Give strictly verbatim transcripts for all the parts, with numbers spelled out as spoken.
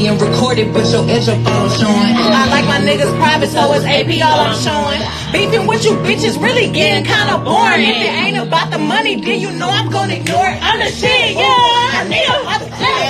being recorded, but your edge up all showing. I like my niggas private, so it's A P all I'm showing. Beefing with you bitches really getting kinda boring. If it ain't about the money, then you know I'm gonna ignore it. I'm the shit, yeah. I need a I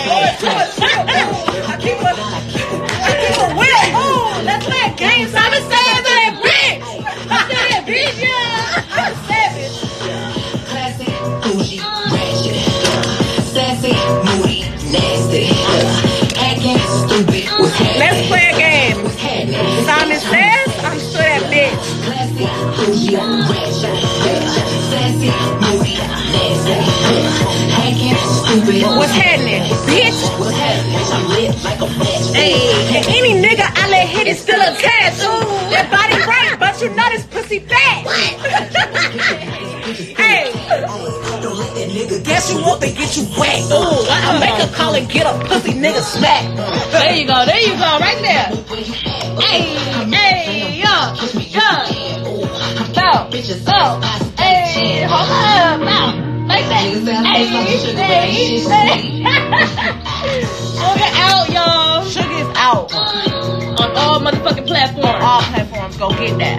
keep a I keep a whip. Ooh, let's play games. I'm a savage that bitch. I said that bitch, yeah. I'm a savage. Classy, bougie, ratchet, sassy, moody, nasty, acting stupid. Let's play a game. Simon says I'm sure that bitch. Classy, bougie, ratchet, sassy, moody, nasty, acting stupid. What's happening, bitch? What's happening? I'm lit like a match. Hey, and any nigga I let hit is still attached. Ooh, that body right, but you know this pussy fat. Hey, don't let that nigga gas you up and get you wet. Ooh, I make a call and get a pussy nigga smack. There you go, there you go, right there. Hey, hey, yo, yo, bow, bow, hey, hold up, bow, like that. Hey, hey, hey. Sugar out, y'all. Sugar is out on all motherfucking platforms. All platforms, go get that.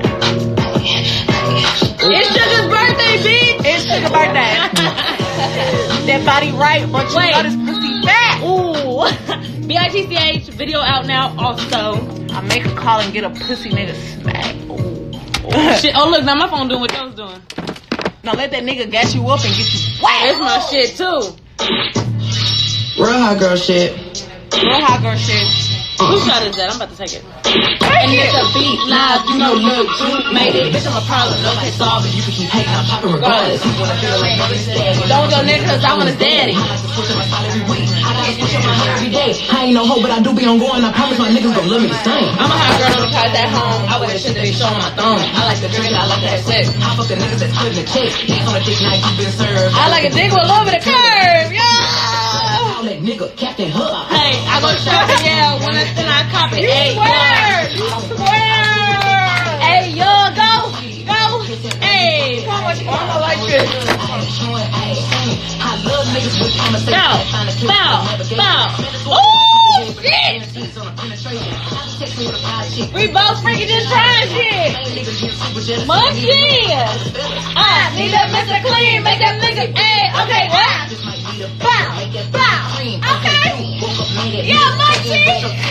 It's Sugar's birthday, bitch. It's Sugar's birthday. That body right, but you know this pussy fat. Ooh. B I T C H video out now. Also, I make a call and get a pussy nigga smack. Ooh. Shit. Oh look, now my phone doing what yours doing. Now let that nigga gas you up and get you wet. It's my shit too. Real hot girl shit. Real hot girl shit. Who shot is that? I'm about to take it. And it's a beat live, you know, look, you made it. Bitch, I'm a problem, no can solve it. You can keep hating, I'm popping regardless. Don't go nigga, cause I want a daddy. I gotta switch up my style every week. I gotta switch up my hair every day. I ain't no hoe, but I do be on going. I promise my niggas gon' love me the same. I'm a hot girl on the couch at home. I wear the shit that be showing my thumb. I like the drink, I like to have sex. I fuck the niggas that's putting the check. Dance on a dick night, you been served. I like a dick with a little bit of curve, yeah. That nigga, Captain Hook. Hey, I go shopping, yeah, when I then I cop it. Hey, swear, you swear. Hey, yo, go, go. Hey, come on, I'm gonna like this. Bow, bow, bow. Ooh, shit. We both freaking just trying shit. Monkey. I need that Mister Clean, make that nigga, hey, okay, what? Bow, bow, okay. Yeah, monkey.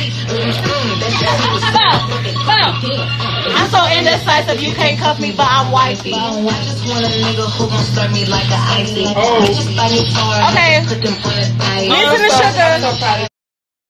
Bow, bow. I'm so indecisive, you can't cuff me, but I'm wifey. I just want a nigga who gon' serve me like an icy. Okay. Listen to Sugar.